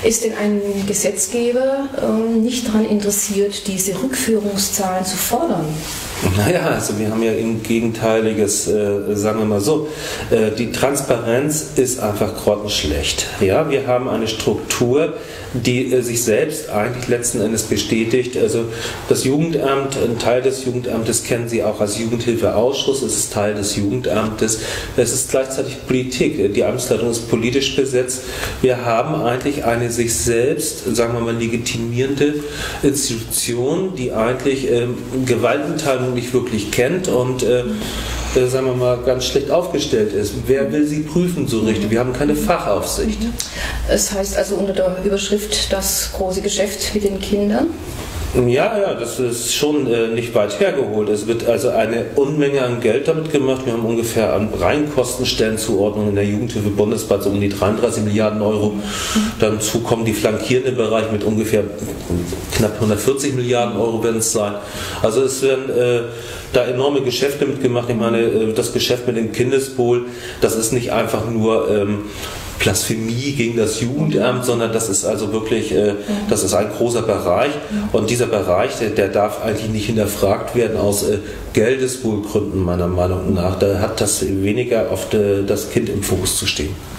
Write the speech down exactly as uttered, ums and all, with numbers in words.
Ist denn ein Gesetzgeber äh, nicht daran interessiert, diese Rückführungszahlen zu fordern? Naja, also wir haben ja ein gegenteiliges, äh, sagen wir mal so, äh, die Transparenz ist einfach grottenschlecht. Ja, wir haben eine Struktur, die äh, sich selbst eigentlich letzten Endes bestätigt. Also das Jugendamt, ein Teil des Jugendamtes kennen Sie auch als Jugendhilfeausschuss, es ist Teil des Jugendamtes, es ist gleichzeitig Politik, die Amtsleitung ist politisch besetzt. Wir haben eigentlich eine sich selbst, sagen wir mal, legitimierende Institution, die eigentlich ähm, Gewaltenteilung nicht wirklich kennt und äh, äh, sagen wir mal, ganz schlecht aufgestellt ist. Wer will sie prüfen so richtig? Wir haben keine Fachaufsicht. Es heißt also unter der Überschrift das große Geschäft mit den Kindern? Ja, ja, das ist schon äh, nicht weit hergeholt. Es wird also eine Unmenge an Geld damit gemacht. Wir haben ungefähr an Reinkostenstellenzuordnung in der Jugendhilfe bundesweit so um die dreiunddreißig Milliarden Euro. Dazu kommen die flankierenden Bereiche mit ungefähr knapp hundertvierzig Milliarden Euro werden es sein. Also es werden äh, da enorme Geschäfte mitgemacht. Ich meine, äh, das Geschäft mit dem Kindeswohl, das ist nicht einfach nur ähm, Blasphemie gegen das Jugendamt, sondern das ist also wirklich, äh, das ist ein großer Bereich und dieser Bereich, der, der darf eigentlich nicht hinterfragt werden aus äh, Geldeswohlgründen meiner Meinung nach. Da hat das weniger auf de, das Kind im Fokus zu stehen.